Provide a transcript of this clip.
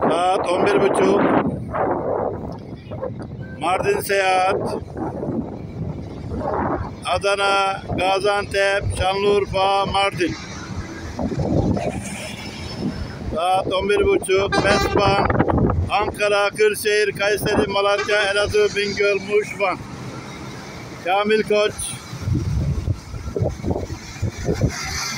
Saat 11.30. Mardin seyahat. Adana, Gaziantep, Şanlıurfa, Mardin. Saat 11.30. Besban, Ankara, Kırşehir, Kayseri, Malatya, Elazığ, Bingöl, Muş, Van. Kamil Koç.